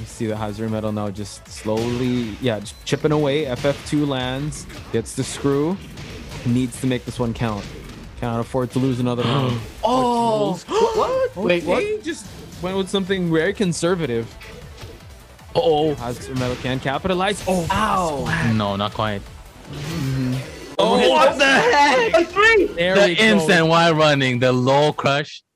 You see the Hazard Metal now just slowly, just chipping away. FF2 lands, gets the screw, needs to make this one count. Can't afford to lose another round. Oh, what? Wait, what? Just went with something very conservative. Hazard Metal can capitalize. Oh, ow. No, not quite. Oh, what the heck? A 3. There The we go. instant while running, the low crush.